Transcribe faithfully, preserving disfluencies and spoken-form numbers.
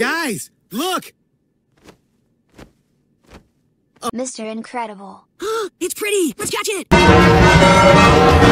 Guys, look! Mister Incredible. It's pretty! Let's catch it!